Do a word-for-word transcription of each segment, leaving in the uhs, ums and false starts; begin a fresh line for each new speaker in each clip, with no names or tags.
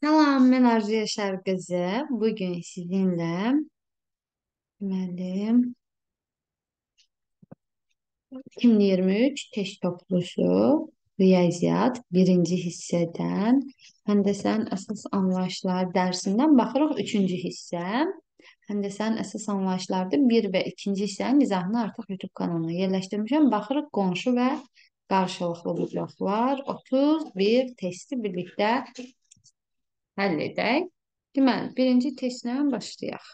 Salam, mən Arzu Yaşar qızı. Bugün sizinlə deməli iki min iyirmi üç test toplusu riyaziyyat birinci hissədən həndəsənin əsas anlayışları dərsindən baxırıq üçüncü hissə. Həndəsənin əsas anlayışları bir və ikinci hissənin izahını artıq YouTube kanalına yerləşdirmişəm. Baxırıq qonşu və qarşılıqlı bloklar otuz bir testi birlikdə həll edək. Deməli, birinci testlə başlayaq.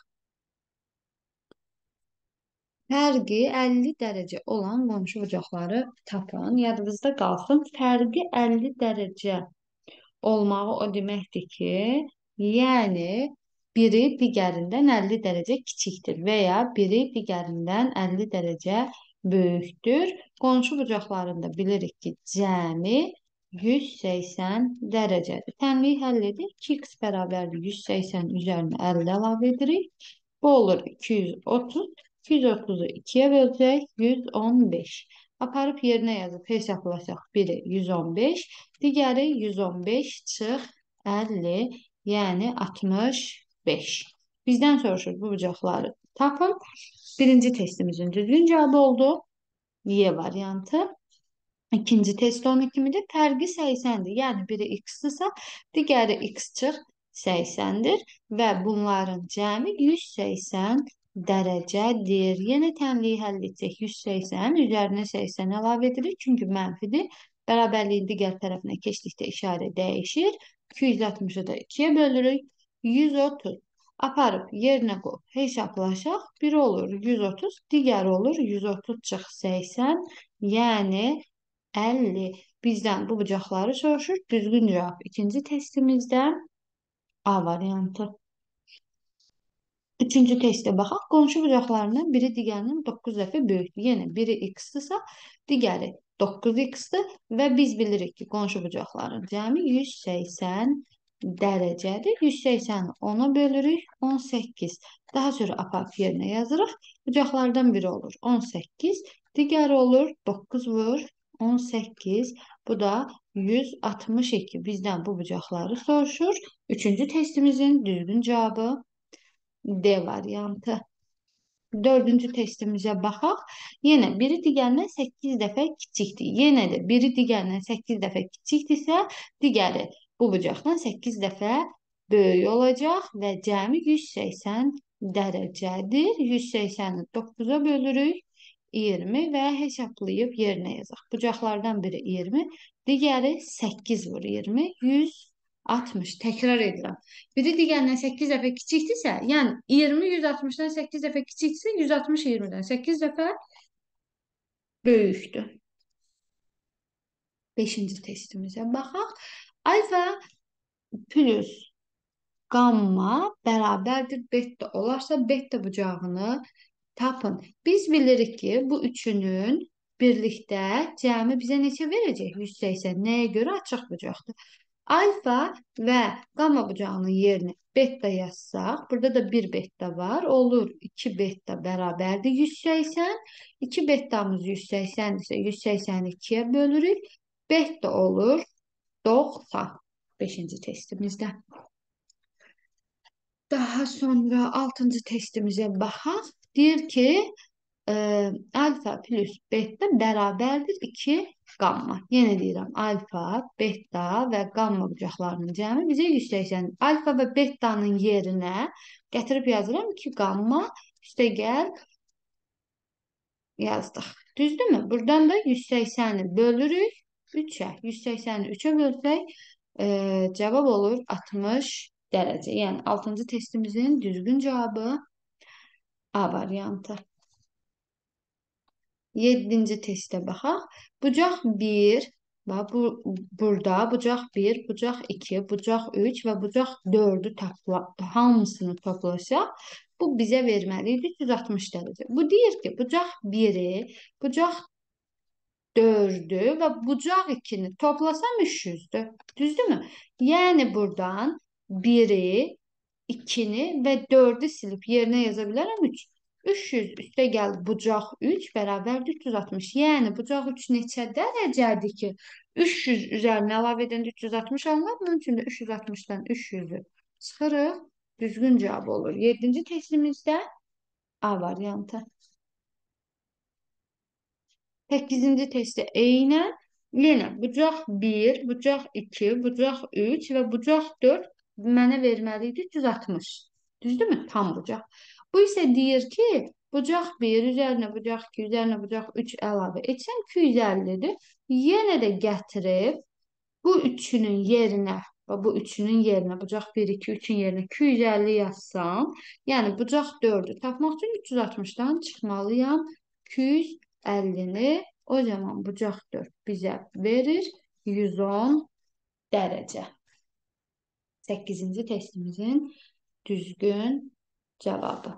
Fərqi əlli dərəcə olan qonşu bucaqları tapın. Yadınızda qalsın. Fərqi əlli dərəcə olmağı o deməkdir ki, yəni biri digərindən əlli dərəcə kiçikdir və ya biri digərindən əlli dərəcə böyükdür. Qonşu bucaqlarında bilirik ki, cəmi yüz səksən dərəcədir. Tənliyi həll edik. iki x bərabərdir yüz səksən üzərinə əlli əlavə edirik. Bu olur iki yüz otuz. iki yüz otuzu ikiyə böləcək yüz on beş. Aparıb yerinə yazıb hesablasaq biri yüz on beş, digəri yüz on beş çıx əlli, yəni altmış beş. Bizdən soruşur bu bucaqları tapın. Birinci testimizin düzgün cavabı oldu. Y variantı. İkinci test onun kimidir? Fərqi səksəndir. Yəni biri x-dırsa, digəri x çıx səksəndir və bunların cəmi yüz səksən dərəcədir. Yenə tənliyi həll etsək yüz səksən, üzərinə səksən əlavə edirik. Çünki mənfidir. Bərabərliyin digər tərəfinə keçdikdə işarə dəyişir. iki yüz altmışı da ikiyə bölürük. yüz otuz. Aparıb yerinə qoyub hesablaşaq. Biri olur yüz otuz, digəri olur yüz otuz çıx səksən. Yəni əlli. Bizdən bu bucaqları soruşur. Düzgün cavab ikinci testimizdə A variantı. Üçüncü testə baxaq. Qonşu bucaqlarından biri digərinin doqquz dəfə böyükdür. Yəni biri x-dırsa, digəri doqquz x-dır və biz bilirik ki, qonşu bucaqların cəmi yüz səksən dərəcədir. yüz səksəni ona bölürük, on səkkiz. Daha sonra aparıb yerinə yazırıq. Bucaqlardan biri olur on səkkiz, digəri olur doqquz vur on səkkiz. Bu da yüz altmış iki. Bizdən bu bucaqları soruşur. Üçüncü testimizin düzgün cavabı D variantı. Dördüncü testimizə baxaq. Yenə biri digərindən səkkiz dəfə kiçikdir. Yenə də biri digərindən səkkiz dəfə kiçikdirsə, digəri bu bucaqdan səkkiz dəfə böyük olacaq və cəmi yüz səksən dərəcədir. yüz səksəni doqquza bölürük. iyirmi və hesablayıb yerinə yazaq. Bucaqlardan biri iyirmi, digəri səkkiz vur iyirmi, yüz altmış. Təkrar edirəm. Biri digərindən səkkiz dəfə kiçikdirsə, yəni iyirmi yüz altmışdan səkkiz dəfə kiçikdirsə, yüz altmış iyirmidən səkkiz dəfə böyükdür. Beşinci testimizə baxaq. Alfa plus qamma bərabərdir beta olarsa, beta bucağını tapın. Biz bilirik ki, bu üçünün birlikdə cəmi bizə neçə verəcək? yüz səksən. Nəyə görə? Açıq bucaqdır. Alfa və qamma bucağının yerini beta yazsaq, burada da bir beta var. Olur iki beta bərabərdir yüz səksən. iki betamız yüz səksəndirsə, yüz səksəni ikiyə bölürük. Beta olur doxsan. beşinci testimizdə. Daha sonra altıncı testimizə baxaq. Deyir ki, e, alfa plus beta bərabərdir iki qamma. Yenə deyirəm, alfa, beta və qamma bucaqlarının cəmi bizə yüz səksən. Alfa və betanın yerinə gətirib yazıram iki qamma, üstə gəl yazdıq. Düzdürmü? Buradan da yüz səksəni bölürük üçə. yüz səksəni üçə bölsək, e, cavab olur altmış dərəcə. Yəni altıncı testimizin düzgün cavabı A variantı. Yeddinci testə baxaq. Bucaq bir, bax, bu, burada bucaq bir, bucaq iki, bucaq üç və bucaq dördü topla, hamısını toplasaq, bu bizə verməli idi yüz altmış dərəcə. Bu deyir ki, bucaq biri, bucaq dördü və bucaq ikini toplasam üç yüzdür. Düzdürmü? Yəni buradan biri, ikini və dördü silib yerinə yaza bilərəm üç. üç yüz üstə gəl bucaq üç bərabərdir üç yüz altmış. Yəni bucaq üç neçə dərəcədir ki, üç yüz üzərinə əlavə edəndə üç yüz altmış alınır. Bunun üçün də üç yüz altmışdan üç yüzü çıxırıq. Düzgün cavab olur. yeddinci testimizdə A variantı. səkkizinci testdə eynən yenə bucaq bir, bucaq iki, bucaq üç və bucaq dörd mənə verməli idi üç yüz altmış. Düzdürmü? Tam bucaq. Bu isə deyir ki, bucaq bir üzərinə bucaq iki üzərinə bucaq üç əlavə etsən iki yüz əllidir. Yenə də gətirib bu üçünün yerinə və bu üçünün yerinə bucaq bir, iki, üçün yerinə iki yüz əlli yazsam, yəni bucaq dördü tapmaq üçün üç yüz altmışdan çıxmalıyam iki yüz əllini. O zaman bucaq dörd bizə verir yüz on dərəcə. səkkizinci testimizin düzgün cavabı.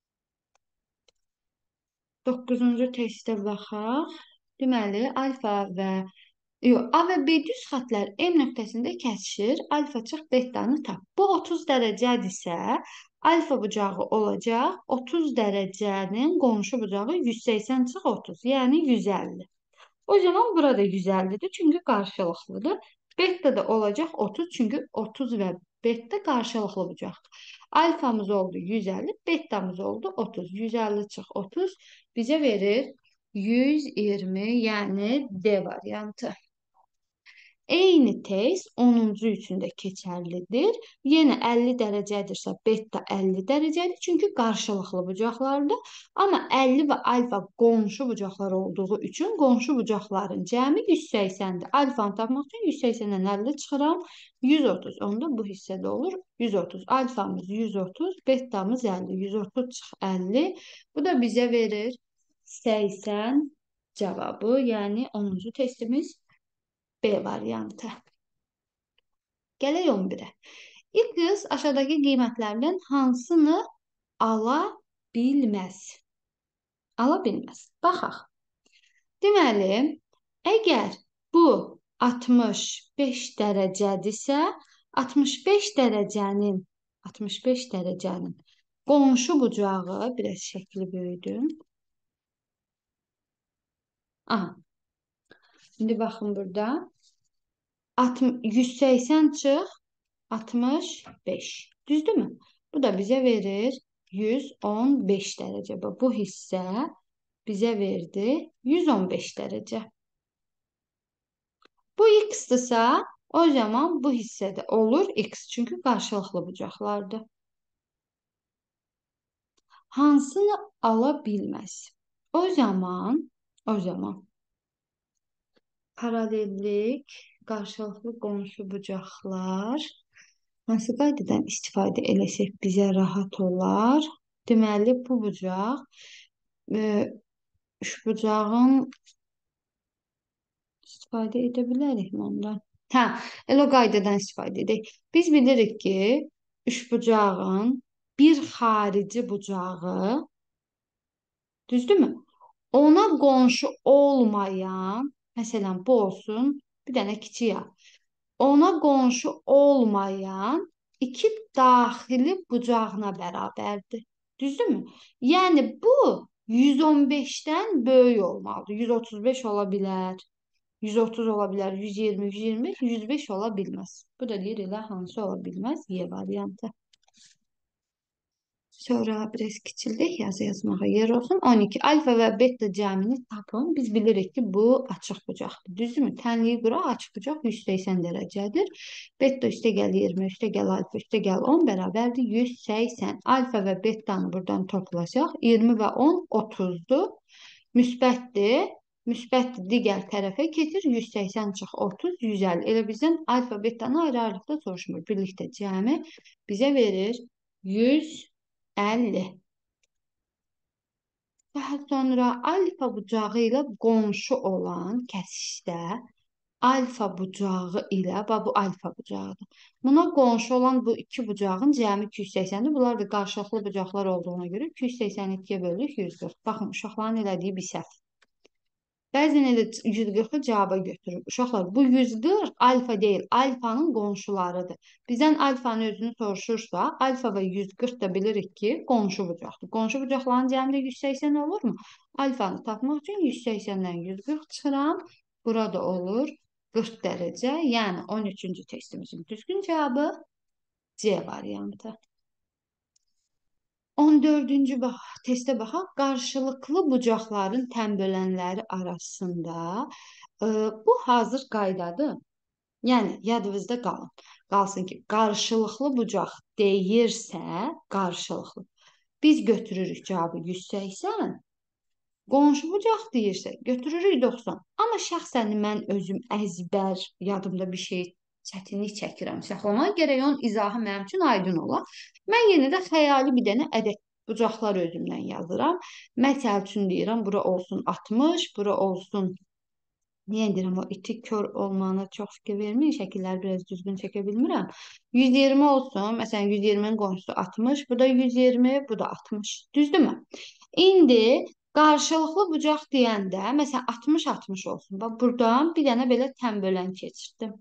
doqquzuncu testə baxaq. Deməli, alfa və Yox, A və B düz xətlər M nöqtəsində kəsişir. Alfa çıx betanı tap. Bu otuz dərəcədirsə, alfa bucağı olacaq. otuz dərəcənin qonşu bucağı yüz səksən çıx otuz, yəni yüz əlli. O zaman burada yüz əllidir, çünki qarşılıqlıdır. Beta da olacaq otuz, çünki otuz və beta qarşılıqlı bucaqdır. Alfamız oldu yüz əlli, betamız oldu otuz. yüz əlli çıx otuz bizə verir yüz iyirmi, yəni D variantı. Eyni test onuncu üçün də keçərlidir. Yenə əlli dərəcədirsə beta əlli dərəcədir. Çünki qarşılıqlı bucaqlardır. Amma əlli və alfa qonşu bucaqlar olduğu üçün qonşu bucaqların cəmi yüz səksəndir. Alfanı tapmaq üçün yüz səksəndən əlli çıxıram. yüz otuz. Onda bu hissədə olur. yüz otuz. Alfamız yüz otuz, betamız əlli. yüz otuz çıx əlli. Bu da bizə verir səksən cavabı. Yəni onuncu testimiz B variantı. Gələk on birə. X aşağıdakı qiymətlərdən hansını ala bilməz? Ala bilməz. Baxaq. Deməli, əgər bu altmış beş dərəcədirsə, altmış beş dərəcənin altmış beş dərəcənin qonşu bucağı, biraz şəkli böyüdüm. Aha. Şimdi baxın burada. yüz səksən çıx altmış beş. Düzdürmü? Bu da bizə verir yüz on beş dərəcə. Bu hissə bizə verdi yüz on beş dərəcə. Bu x-dırsa, o zaman bu hissədə olur x. Çünki qarşılıqlı bucaqlardır. Hansını ala bilməz? O zaman, o zaman paralellik, qarşılıqlı qonşu bucaqlar hansı qaydadan istifadə eləsək bizə rahat olar? Deməli, bu bucaq e, üç bucağın istifadə edə bilərikmi ondan? Hə, elə o qaydadan istifadə edək. Biz bilirik ki, üç bucağın bir xarici bucağı, düzdürmü? Ona qonşu olmayan, məsələn, bu olsun, bir dənə kiçik ya. Ona qonşu olmayan iki daxili bucağına bərabərdir. Düzdürmü? Yəni, bu yüz on beşdən böyük olmalıdır. yüz otuz beş ola bilər, yüz otuz ola bilər, yüz iyirmi, yüz iyirmi beş, yüz beş ola bilməz. Bu da deyir elə hansı ola bilməz? Y variantı. Sonra biraz kiçildik, yazı yazmağa yer olsun. on iki. Alfa və beta cəmini tapın. Biz bilirik ki, bu açıq bucaqdır. Düzdürmü? Tənliyi qura açıq bucaq yüz səksən dərəcədir. Beta üstə gəl iyirmi, üstə gəl alfa, üstə gəl on bərabərdir yüz səksən. Alfa və betanı buradan toplasaq, iyirmi və on otuzdur. Müsbətdir. Müsbətdir, digər tərəfə keçir. yüz səksən çıx otuz, yüz əlli. Elə bizdən alfa, betanı ayrı-ayrılıqda soruşmur. Birlikdə cəmi bizə verir yüz əlli. Daha sonra alfa bucağı ilə qonşu olan kəsişdə alfa bucağı ilə, bu alfa bucağıdır. Buna qonşu olan bu iki bucağın cəmi iki yüz səksəndir. Bunlar da qarşılıqlı bucaqlar olduğuna görə iki yüz səksəni ikiyə bölürük yüz qırx. Baxın, uşaqların elədiyi bir səhv. Bəzən elə yüz qırxı cavaba götürür. Uşaqlar, bu yüz qırx alfa deyil, alfanın qonşularıdır. Bizdən alfanın özünü soruşursa, alfa və yüz qırx da bilirik ki, qonşu bucaqdır. Qonşu bucaqların cəmdə yüz səksən olurmu? Alfanı tapmaq üçün yüz səksəndən yüz qırx çıxıram. Burada olur qırx dərəcə. Yəni on üçüncü testimizin düzgün cavabı C variantı. on dördüncü bax, testə baxaq. Qarşılıqlı bucaqların tənbölənləri arasında e, bu hazır qaydadır. Yəni yadınızda qalın. Qalsın ki, qarşılıqlı bucaq deyirsə, qarşılıqlı. Biz götürürük cavabı yüz səksən. Qonşu bucaq deyirsə, götürürük doxsan. Amma şəxsən mən özüm əzbər, yadımda bir şey çətinlik çəkirəm. Saxlamağa gərək onun izahı mənim üçün aydın ola. Mən yenə də xəyali bir dənə ədəd bucaqlar özümdən yazıram. Məsəl üçün deyirəm, bura olsun altmış, bura olsun. Niyə deyirəm, o iti kör olmağına çox fikir verməyin, şəkilləri biraz düzgün çəkə bilmirəm. yüz iyirmi olsun, məsələn yüz iyirminin qonşusu altmış, bu da yüz iyirmi, bu da altmış. Düzdürmü? İndi qarşılıqlı bucaq deyəndə, məsələn altmış altmış olsun. Bax, buradan bir dənə belə tənbölən keçirdim.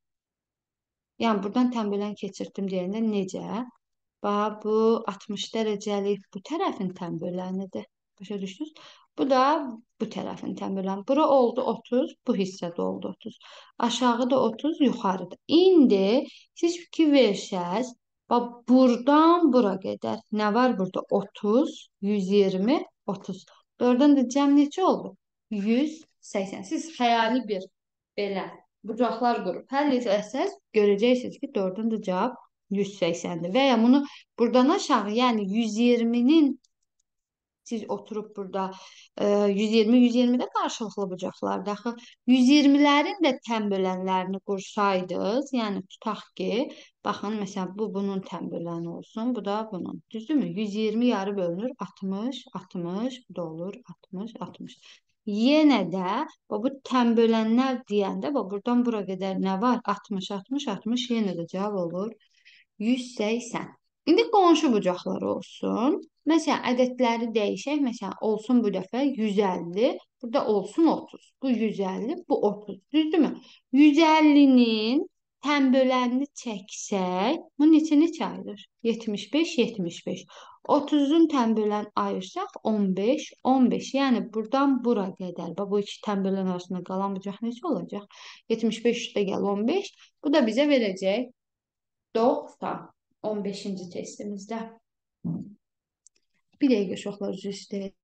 Yəni, buradan tənbölən keçirdim deyəndə necə? Bax, bu altmış dərəcəlik bu tərəfin tənbölənidir. Başa düşdünüz? Bu da bu tərəfin tənböləni. Bura oldu otuz, bu hissədə oldu otuz. Aşağıda otuz, yuxarıda. İndi siz fikir versəz, bax, buradan bura qədər. Nə var burada? otuz, yüz iyirmi, otuz. Oradan da cəm neçə oldu? yüz səksən. Siz xəyali bir belə bucaqlar qrup həll etsəz, görəcəksiniz ki, oradan da cavab yüz səksəndir. Və ya bunu buradan aşağı, yəni yüz iyirminin siz oturub burada yüz iyirmi yüz iyirmi də qarşılıqlı bucaqlardır. Axı yüz iyirmilərin də tənbölənlərini qursaydınız, yəni tutaq ki, baxın, məsələn, bu bunun tənböləni olsun, bu da bunun. Düzdürmü? yüz iyirmi yarı bölünür altmış, altmış, bu da olur altmış, altmış. Yenə də bu tənbölənlər deyəndə, buradan bura qədər nə var? altmış, altmış, altmış, yenə də cavab olur yüz səksən. İndi qonşu bucaqları olsun. Məsələn, ədədləri dəyişək. Məsələn, olsun bu dəfə yüz əlli, burada olsun otuz. Bu yüz əlli, bu otuz. Düzdürmü? yüz əllinin tənbölənini çəksək, bu neçə neçə ayırır? yetmiş beş, yetmiş beş. otuzun tənbölən ayırsaq on beş, on beş. Yəni buradan bura qədər. Bu iki tənbölən arasında qalan bucaq neçə olacaq? yetmiş beş üstə gəl on beş. Bu da bizə verəcək doxsan. on beşinci testimizdə. Bir dəqiqə uşaqlar üzr istəyir.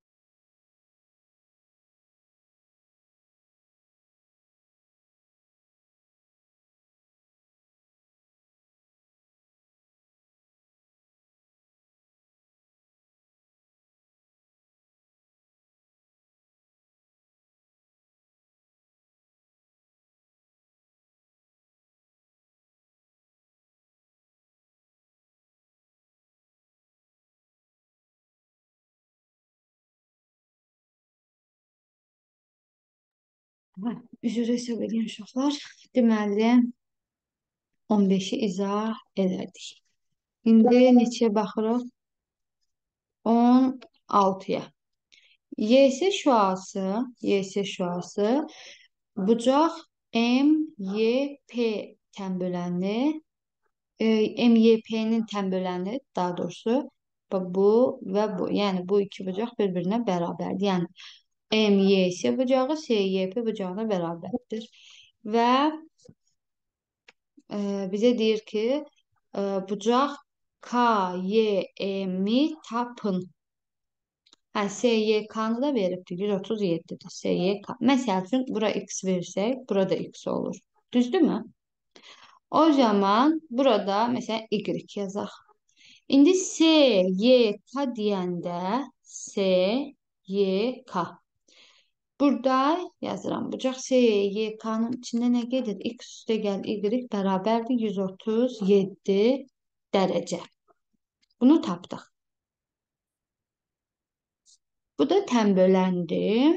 Üzr hesab edin uşaqlar. Deməli, on beşi izah elədik. İndi neçəyə baxırıq? on altıya. Y S şüası, Y S şüası bucaq M Y P tənböləni, M Y P-nin tənböləni, daha doğrusu bu və bu. Yəni bu iki bucaq bir-birinə bərabərdir. Yəni M Y S bucağı S Y P bucağına bərabərdir. Və e, bizə deyir ki, e, bucaq K Y M'i tapın. Hə, S Y K'nı da veribdir. yüz otuz yeddidir. S Y K. Məsəl üçün, bura X versək, burada X olur. Düzdürmü? O zaman burada məsələn Y yazaq. İndi S Y K deyəndə S Y K. Burada yazıram. Bucaq S Y K'nın içində nə gedir? X üstə gəl Y bərabərdir yüz otuz yeddi dərəcə. Bunu tapdıq. Bu da tənböləndir.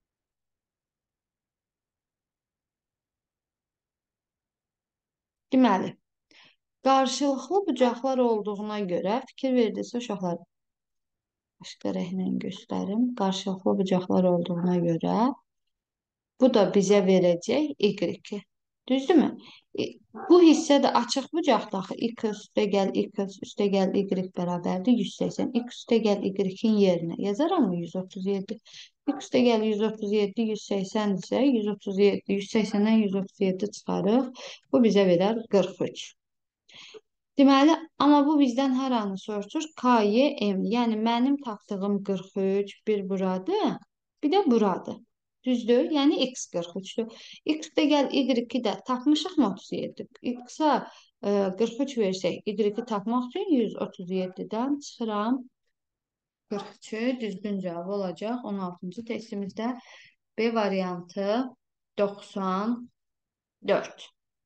Deməli, qarşılıqlı bucaqlar olduğuna görə fikir verdinizsə uşaqlar, başqa rəhlə göstərim. Qarşılıqlı bucaqlar olduğuna görə Bu da bizə verəcək y. Düzdürmü? E, Bu hissə də açıq bucaqda axı. X üstə gəl x üstə gəl y bərabərdir yüz səksən. X üstə gəl y-in yerinə yazaram mı yüz otuz yeddi? X üstə gəl yüz otuz yeddi, yüz səksən isə yüz otuz yeddi, yüz səksəndən yüz otuz yeddi çıxarıq. Bu bizə verər qırx üç. Deməli, amma bu bizdən hər anı soruşur? K Y M. Yəni mənim tapdığım qırx üç bir buradır, bir də buradır. Düzdür? Yəni x qırx üçdür. X-də gəl y-i də tapmışıq mı otuz yeddi? X-a e, qırx üç versək, y-i tapmaq üçün yüz otuz yeddidən çıxıram. qırx üçü düzgün cavab olacaq. on altıncı testimizdə B variantı doxsan dörd.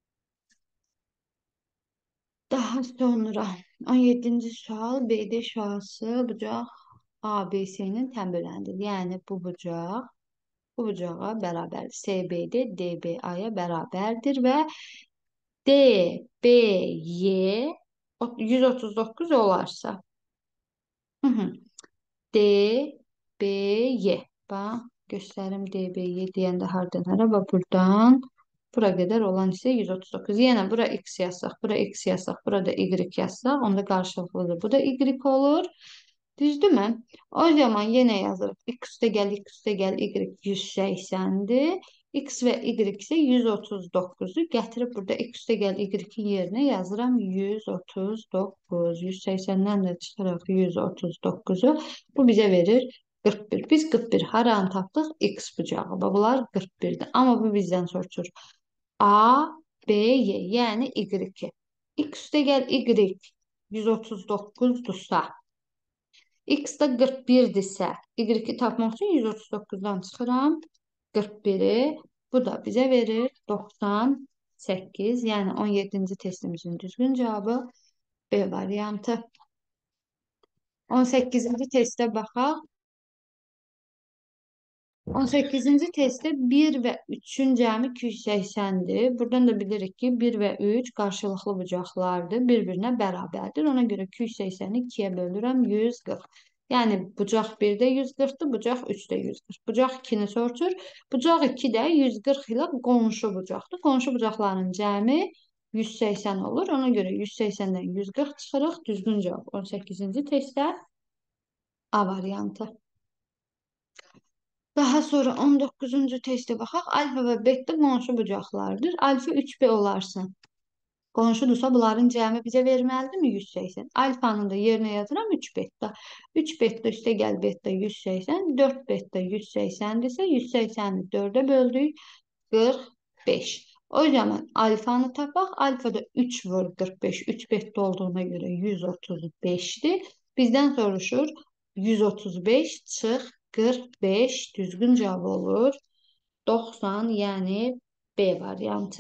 Daha sonra on yeddinci sual B D şüası bucaq A B C'nin təmbirləndir. Yəni bu bucaq bu bucağa bərabərdir. C B D D B A-ya bərabərdir və D B Y yüz otuz doqquz olarsa hı -hı. D B Y. Bax, göstərim D B Y deyəndə hardan hara və buradan bura qədər olan isə yüz otuz doqquz. Yəni bura x yazsaq, bura x yazsaq, burada y yazsaq, onda qarşılıqlıdır. Bu da y olur. Düzdürmü? O zaman yenə yazırıq. X üstə gəl, x üstə gəl, y yüz səksəndir. X və y isə yüz otuz doqquzdur. Gətirib burada x üstə gəl, y-in yerinə yazıram yüz otuz doqquz. yüz səksəndən də çıxırıq yüz otuz doqquzu. Bu bizə verir qırx bir. Biz qırx bir haranı tapdıq? X bucağı. Bunlar qırx birdir. Amma bu bizdən soruşur. A, B, Y. Yəni y. X üstə gəl, y yüz otuz doqquzdursa, x da qırx birdirsə, y-i tapmaq üçün yüz otuz doqquzdan çıxıram. qırx biri. Bu da bizə verir doxsan səkkiz. Yəni on yeddinci testimizin düzgün cavabı B variantı. on səkkizinci testə baxaq. on səkkizinci testdə bir və üçün cəmi iki yüz səksəndir. Buradan da bilirik ki, bir və üç qarşılıqlı bucaqlardır. Bir-birinə bərabərdir. Ona görə iki yüz səksəni ikiyə bölürəm yüz qırx. Yəni bucaq bir də yüz qırxdır, bucaq üç də yüz qırx. Bucaq ikini soruşur. Bucaq iki də yüz qırx ilə qonşu bucaqdır. Qonşu bucaqların cəmi yüz səksən olur. Ona görə yüz səksəndən yüz qırx çıxırıq. Düzgün cavab on səkkizinci testdə A variantı. Daha sonra on doqquzuncu testə baxaq. Alfa və beta qonşu bucaqlardır. Alfa üç B olarsın. Qonşudursa bunların cəmi bizə verməlidirmi? yüz səksən. Alfanın da yerinə yazıram üç beta. üç beta üstə gəl beta yüz səksən. dörd beta yüz səksəndirsə yüz səksəni dördə böldük. qırx beş. O zaman alfanı tapaq. Alfada üç vur qırx beş. üç beta olduğuna görə yüz otuz beşdir. Bizdən soruşur. yüz otuz beş çıx qırx beş düzgün cavab olur. doxsan, yəni B variantı.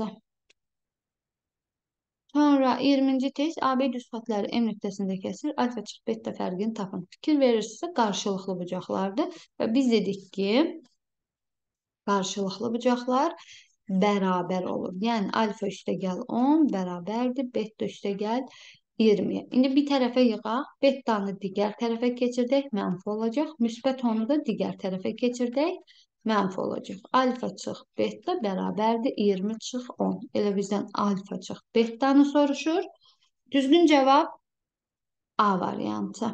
Sonra iyirminci test A B düz xətləri M nöqtəsində kəsir. Alfa çıx beta fərqini tapın. Fikir verirsə qarşılıqlı bucaqlardır. Və biz dedik ki, qarşılıqlı bucaqlar bərabər olur. Yəni alfa üstə gəl on bərabərdir. Beta üstə gəl iyirmi. İndi bir tərəfə yığaq. Betanı digər tərəfə keçirdək, mənfi olacaq. Müsbət onu da digər tərəfə keçirdək, mənfi olacaq. Alfa çıx beta bərabərdir iyirmi çıx on. Elə bizdən alfa çıx betanı soruşur. Düzgün cavab A variantı.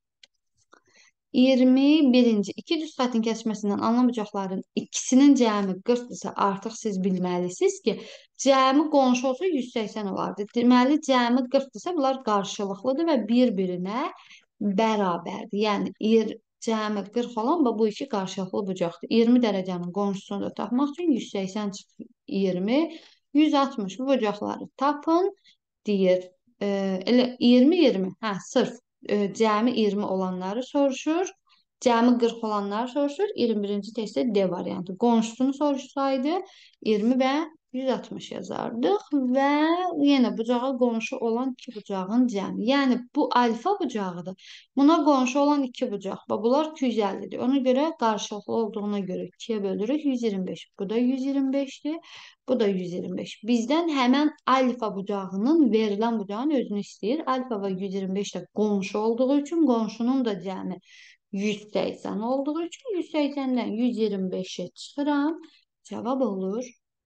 iyirmi birinci. İki düz xətin kəsməsindən alınan bucaqların ikisinin cəmi qırxdırsa artıq siz bilməlisiniz ki, cəmi qonşu olsa yüz səksən olardı. Deməli, cəmi qırxdırsa bunlar qarşılıqlıdır və bir-birinə bərabərdir. Yəni, cəmi qırx olan bu iki qarşılıqlı bucaqdır. iyirmi dərəcənin qonşusunu da tapmaq üçün yüz səksən çıxır iyirmi. yüz altmış bu bucaqları tapın deyir. E, elə iyirmi iyirmi. Hə, sırf cəmi iyirmi olanları soruşur. Cəmi qırx olanları soruşur. iyirmi birinci testdə D variantı. Qonşusunu soruşsaydı iyirmi və yüz altmış yazardıq və yenə bucağa qonşu olan iki bucağın cəmi. Yəni bu alfa bucağıdır. Buna qonşu olan iki bucaq. Bunlar iki yüz əllidir. Ona görə qarşılıqlı olduğuna görə ikiyə bölürük yüz iyirmi beş. Bu da yüz iyirmi beşdir. Bu da yüz iyirmi beş. Bizdən həmən alfa bucağının verilən bucağın özünü istəyir. Alfa və yüz iyirmi beş də qonşu olduğu üçün qonşunun da cəmi yüz səksən olduğu üçün yüz səksəndən yüz iyirmi beşə çıxıram. Cavab olur.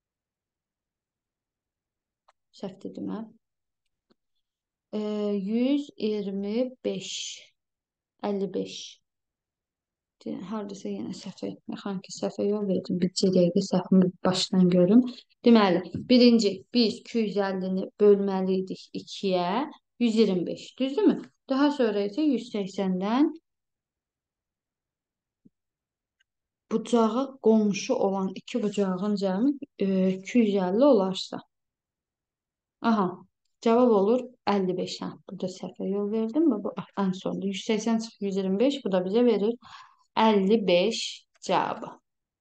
Səhv dedim hə? E, yüz iyirmi beş. əlli beş. Hardasa yenə səhvə, mexaniki səhvə yol verdim. Bir dəqiqə səhvimi başdan görüm. Deməli, birinci biz iki yüz əllini bölməliydik ikiyə, yüz iyirmi beş, düzdürmü? Daha sonra isə yüz səksəndən bucağa qonşu olan iki bucağın cəmi e, iki yüz əlli olarsa. Aha, cavab olur əlli beş. Hə, burada səhvə yol verdim mi? Bu ən sonda yüz səksən çıx yüz iyirmi beş, bu da bizə verir əlli beş cavabı.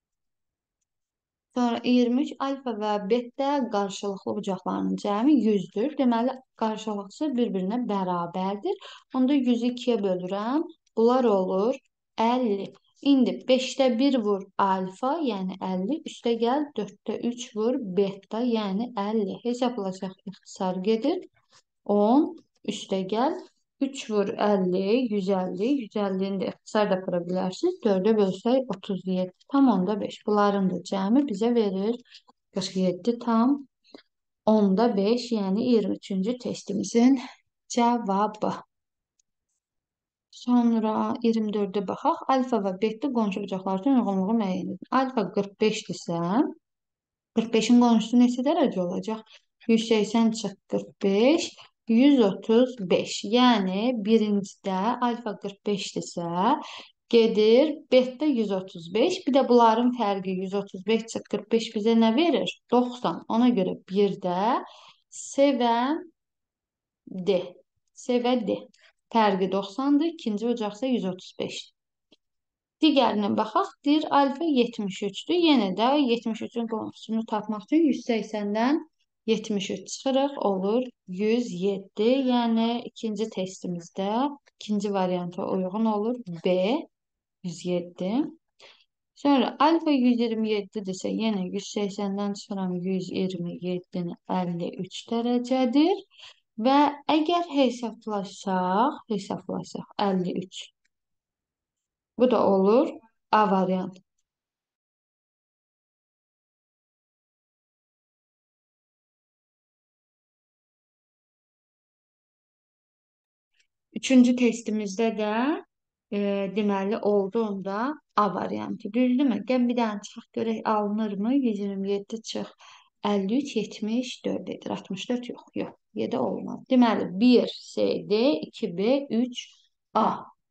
Sonra iyirmi üç alfa və beta qarşılıqlı bucaqlarının cəmi yüzdür. Deməli, qarşılıqsı bir-birinə bərabərdir. Onda yüzü ikiyə bölürəm. Bunlar olur əlli. İndi beşdə bir vur alfa, yəni əlli. Üstə gəl dörddə üç vur beta, yəni əlli. Hesablaşaq ixtisar gedir. on üstə gəl üç vur əlli, yüz əlli. yüz əllini də ixtisar da qıra bilərsiniz. dördə bölsək otuz yeddi tam onda beş. Bunların da cəmi bizə verir qırx yeddi tam onda beş, yəni iyirmi üçüncü testimizin cavabı. Sonra iyirmi dördə baxaq. Alfa və beta qonşu bucaqlar üçün uyğunluğu müəyyən edin. Alfa qırx beşdirsə, qırx beşin qonşusu neçə dərəcə olacaq? yüz səksən çıx qırx beş, yüz otuz beş. Yəni birincidə alfa qırx beşdirsə, gedir beta yüz otuz beş. Bir də bunların fərqi yüz otuz beş çıx qırx beş bizə nə verir? doxsan. Ona görə birdə S və D. S və D. Fərqi doxsandır. İkinci bucaqsa yüz otuz beş. Digərinə baxaq. Deyir alfa yetmiş üçdür. Yenə də yetmiş üçün qonşusunu tapmaq üçün yüz səksəndən yetmiş üç çıxırıq. Olur yüz yeddi. Yəni ikinci testimizdə ikinci varianta uyğun olur. B yüz yeddi. Sonra alfa yüz iyirmi yeddidirsə, yenə yüz səksəndən çıxıram yüz iyirmi yeddini əlli üç dərəcədir. Və əgər hesablasaq, hesablasaq əlli üç. Bu da olur A variantı. Üçüncü testimizdə də e, deməli olduğunda A variantı. Düzdürmü? Gəl bir dənə çıxaq görək alınırmı? yüz iyirmi yeddi çıx əlli üç, yetmiş dörd edir. altmış dörd yox, yox. yeddi olmaz. Deməli bir C D, iki B, üç A.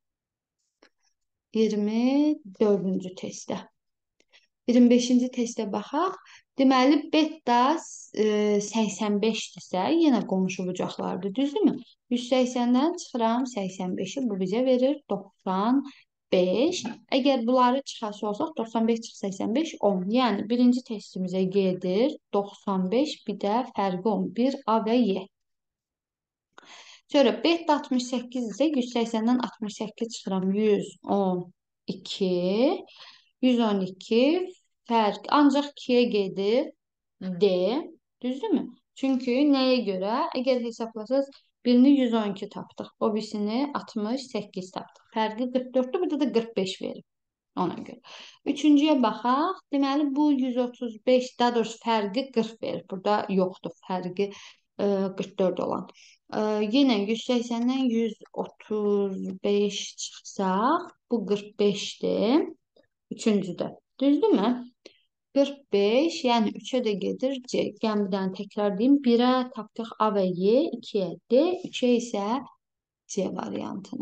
iyirmi dördüncü testdə. iyirmi beşinci testə baxaq. Deməli, beta e, səksən beşdirsə, yenə qonşu bucaqlardır, düzdürmü? yüz səksəndən çıxıram səksən beşi, bu bizə verir doxsan beş. Əgər bunları çıxası olsaq, doxsan beş çıx səksən beş, on. Yəni, birinci testimizə gedir doxsan beş, bir də fərqi on bir, A və Y. Sonra beta altmış səkkiz isə yüz səksəndən altmış səkkiz çıxıram yüz on iki. yüz on iki fərq ancaq ikiyə gedir D. Düzdürmü? Çünki nəyə görə? Əgər hesablasaq birini yüz on iki tapdıq. O birisini altmış səkkiz tapdıq. Fərqi qırx dörddür, burada da qırx beş verir. Ona görə. Üçüncüyə baxaq. Deməli, bu yüz otuz beş, daha doğrusu fərqi qırx verir. Burada yoxdur fərqi e, qırx dörd olan. E, yenə yüz səksəndən yüz otuz beş çıxsaq, bu qırx beşdir. Üçüncüdə. Düzdürmü? qırx beş, yəni üçə də gedir C. Yəni bir dənə təkrar deyim. birə tapdıq A və Y, ikiyə D, üçə isə C variantını.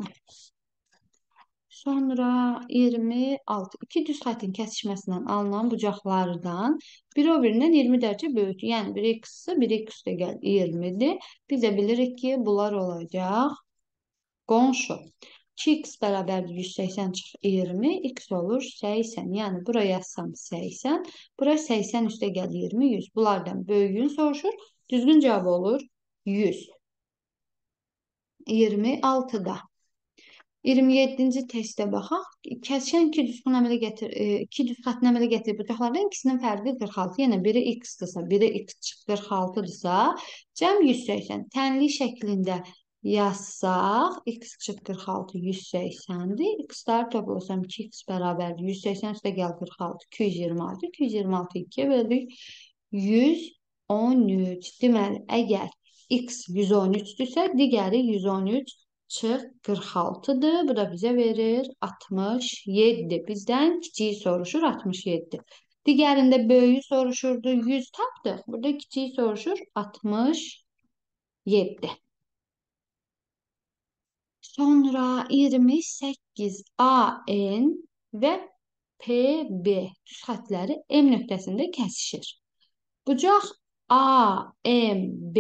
Sonra iyirmi altı. İki düz xətin kəsişməsindən alınan bucaqlardan biri o birindən iyirmi dərəcə böyükdür. Yəni biri x-sı, biri x üstə gəl iyirmidir. Biz də bilirik ki, bunlar olacaq qonşu. iki x bərabərdir yüz səksən çıx iyirmi, x olur səksən. Yəni, buraya yazsam səksən, buraya səksən üstə gəl iyirmi, yüz. Bunlardan böyüyün soruşur. Düzgün cavab olur yüz. iyirmi altıda. iyirmi yeddinci testə baxaq. Kəsişən iki düz xəttini əmələ gətir, iki düz xəttini əmələ gətirib bucaqlardan ikisinin fərqi qırx altı. Yəni biri x-dırsa, biri x çıx qırx altıdırsa, cəm yüz səksən. Tənlik şəklində yazsaq, x kırk qırx altı yüz səksəndir. X-ləri toplasam iki x bərabərdir. yüz səksən üstə gəl qırx altı, iki yüz iyirmi altı. iki yüz iyirmi altı ikiyə böldük. yüz on üç. Deməli, əgər x yüz on üçdürsə, digəri yüz on üç çıx qırx altıdır. Bu da bizə verir altmış yeddi. Bizdən kiçiyi soruşur altmış yeddi. Digərində böyüyü soruşurdu, yüz tapdıq. Burada kiçiyi soruşur altmış yeddi. Sonra iyirmi səkkiz A N və P B düz xətləri M nöqtəsində kəsişir. Bucaq A M B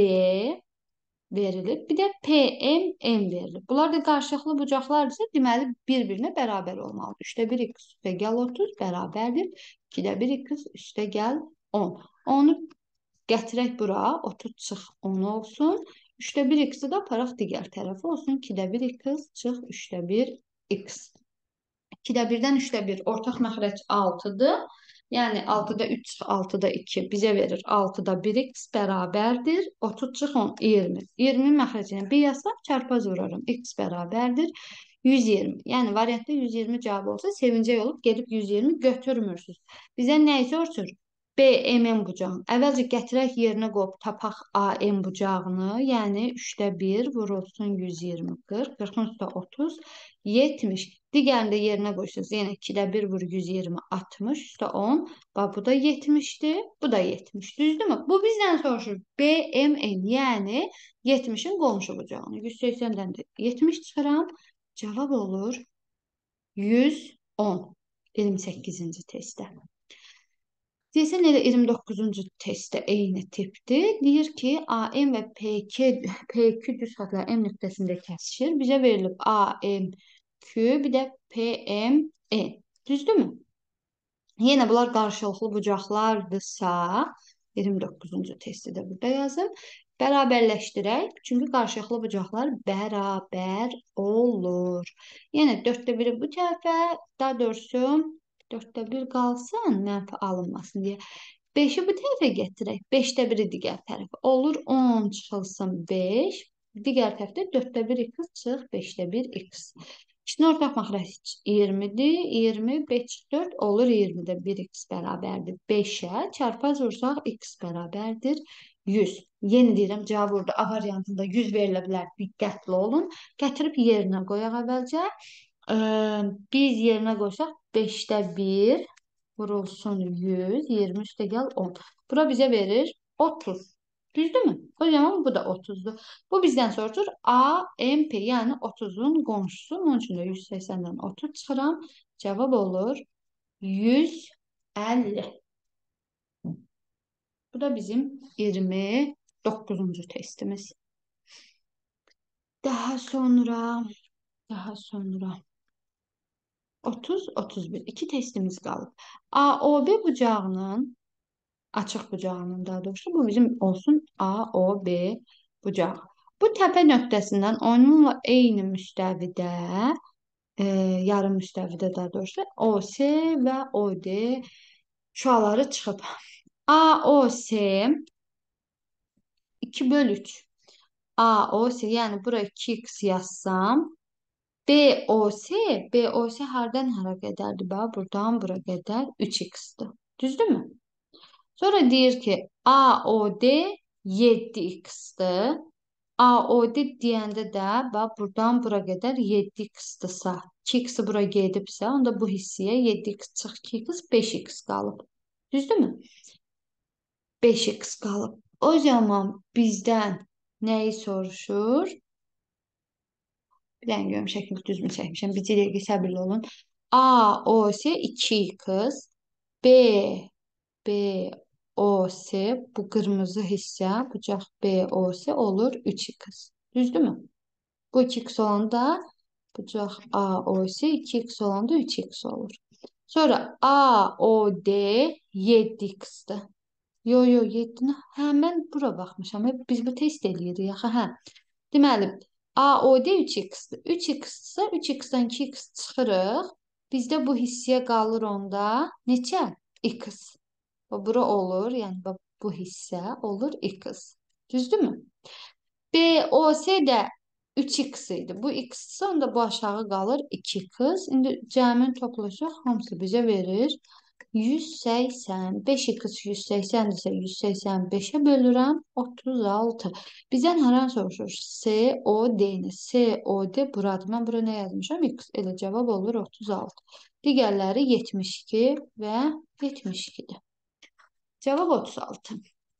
verilib. Bir də P M N verilib. Bunlar da qarşılıqlı bucaqlardırsa, deməli bir-birinə bərabər olmalıdır. üçdə bir x üstə gəl otuz bərabərdir. ikidə bir x üstə gəl on. onu gətirək bura, otuz çıx on olsun. üçdə bir x-i də aparaq digər tərəfə olsun. ikidə bir x çıx üçdə bir x. ikidə birdən üçdə bir ortaq məxrəc altıdır. Yəni altıda üç çıx altıda iki bizə verir. altıda bir x bərabərdir. otuz çıx on, iyirmi. iyirminin məxrəcinə bir yazsaq çarpaz vuraram. X bərabərdir. yüz iyirmi. Yəni variantda yüz iyirmi cavab olsa sevincək olub gedib yüz iyirmi götürmürsünüz. Bizə nəyi soruşur? B M N bucağını. Əvvəlcə gətirək yerinə qoyub tapaq A M bucağını. Yəni üçdə bir vurulsun yüz iyirmi qırx. qırxın üstə otuz yetmiş. Digərini də yerinə qoyursunuz. Yəni ikidə bir vur yüz iyirmi altmış üstə on. Bax bu da yetmişdir. Bu da yetmiş. Düzdürmü? Bu bizdən soruşur. B M N yəni yetmişin qonşu bucağını. yüz səksəndən də yetmiş çıxıram. Cavab olur yüz on. iyirmi səkkizinci testdə. Deyəsən elə iyirmi doqquzuncu testdə eyni tipdir. Deyir ki, A M və P iki, P iki düz xətlər M nöqtəsində kəsişir. Bizə verilib A M Q, bir də P M N. Düzdürmü? Yenə bunlar qarşılıqlı bucaqlardırsa, iyirmi doqquzuncu testi də burada yazım. Bərabərləşdirək. Çünki qarşılıqlı bucaqlar bərabər olur. Yəni dörddə biri bu tərəfə, daha doğrusu dörddə bir qalsın, mənfi alınmasın deyə. beşi bu tərəfə gətirək. beşdə biri digər tərəfə. Olur on çıxılsın beş. Digər tərəfdə dörddə bir x çıx beşdə bir x. İkisinin ortaq məxrəc iyirmidir. iyirmi, beş, dörd olur iyirmidə bir x bərabərdir. beşə çarpaz vursaq x bərabərdir yüz. Yeni deyirəm, cavab burada A variantında yüz verilə bilər. Diqqətli olun. Gətirib yerinə qoyaq əvvəlcə. Ee, biz yerinə qoysaq beşdə bir vurulsun yüz, iyirmi üstə gəl on. Bura bizə verir otuz. Düzdürmü? O zaman bu da otuzdur. Bu bizdən soruşur A M P, yəni otuzun qonşusu. Onun üçün də yüz səksəndən otuz çıxıram. Cavab olur yüz əlli. Bu da bizim iyirmi doqquzuncu testimiz. Daha sonra, daha sonra otuz, otuz bir. İki testimiz qalıb. A O B bucağının, açıq bucağının daha doğrusu, bu bizim olsun A O B bucağı. Bu təpə nöqtəsindən onunla eyni müstəvidə, e, yarım müstəvidə daha doğrusu, O S və O D şüaları çıxıb. A O S iki bölü üç. A O S, yəni bura iki x yazsam, B O S, B O S hardan hara qədərdir? Bax, buradan bura qədər üç x-dir. Düzdürmü? Sonra deyir ki, A O D yeddi x-dir. A O D deyəndə də, bax, buradan bura qədər yeddi x-dirsə, iki x-i bura gedibsə, onda bu hissiyə yeddi x çıx iki x, beş x qalıb. Düzdürmü? beş x qalıb. O zaman bizdən nəyi soruşur? Bir dənə görüm şəkil düzmü çəkmişəm. Bir dəqiqə səbirli olun. A O S iki x, B B O S, bu qırmızı hissə, bucaq B O S olur üç x. Düzdürmü? Bu iki x olanda bucaq A O S iki x olanda üç x olur. Sonra A O D yeddi x-dir. Yo, yo, yeddini. Hə, mən bura baxmışam. Biz bu test eləyirik. Yaxı, hə. Deməli, A O D üç x-dir. üç x-dirsə, üç x-dan iki x çıxırıq. Bizdə bu hissiyə qalır onda neçə? X. Bura olur, yəni bu hissə olur x. Düzdürmü? B O S də üç x idi. Bu x onda bu aşağı qalır iki x. İndi cəmin toplaşaq hamısı bizə verir yüz səksən. beş x yüz səksən-dirsə yüz səksəni beşə bölürəm otuz altı. Bizdən haran soruşur? C O D-ni. C O D buradır. Mən bura nə yazmışam? X. Elə cavab olur otuz altı. Digərləri yetmiş iki və yetmiş ikidir. Cavab otuz altı.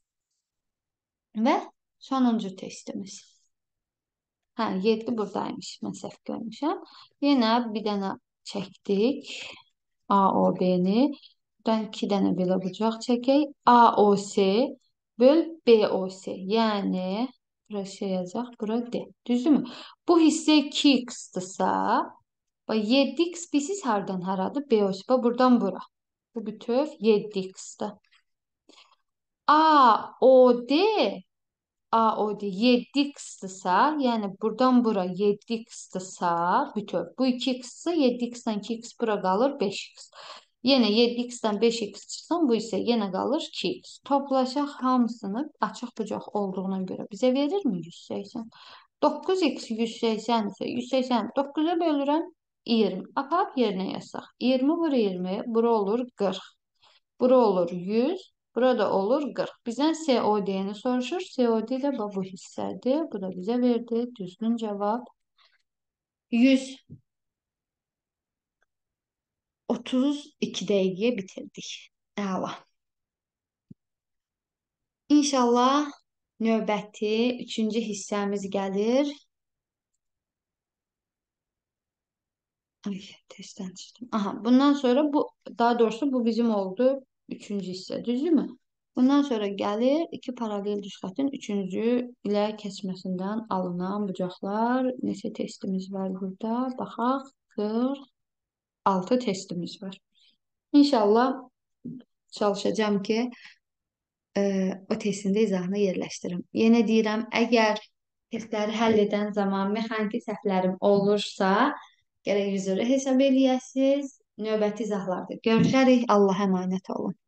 Və sonuncu testimiz. Hə, yeddi buradaymış. Mən səhv görmüşəm. Yenə bir dənə çəkdik. A O B-ni. Buradan iki dənə belə bucaq çəkək. A O C böl B O C. Yəni, bura şey yazacaq, bura D. Düzdürmü? Bu hissə iki x-dırsa, yeddi x bilsiz hardan haradır? B O C. Buradan bura. Bu bütöv yeddi x-dır. A O D A O D yeddi x-dırsa, yəni buradan bura yeddi x-dırsa, bütöv. Bu iki x-dırsa, yeddi x-dan iki x bura qalır beş x. Yenə yeddi x-dan beş x çıxsan, bu isə yenə qalır iki x. Toplaşaq hamısını açıq bucaq olduğuna görə bizə verirmi yüz səksən? doqquz x yüz səksən isə yüz səksəni doqquza bölürəm iyirmi. Aparıb yerinə yazsaq. iyirmi vur iyirmi, bura olur qırx. Bura olur yüz. Burada olur qırx. Bizdən C O D-ni soruşur. C O D də bu hissədir. Bu da bizə verdi. Düzgün cavab yüz otuz iki dəqiqəyə bitirdik. Əla. İnşallah növbəti üçüncü hissəmiz gəlir. Ay, testten çıktım. Aha, bundan sonra bu, daha doğrusu bu bizim oldu. Üçüncü hissə, düzdürmü? Bundan sonra gəlir iki paralel düz xəttin üçüncü ilə keçməsindən alınan bucaqlar. Neçə testimiz var burada? Baxaq, qırx altı testimiz var. İnşallah çalışacağım ki e, o testin də izahını yerləşdirim. Yenə deyirəm, əgər testləri həll edən zaman mexaniki səhvlərim olursa, gərək üzrü hesab eləyəsiniz. Növbəti izahlarda görüşərik. Allah'a emanet olun.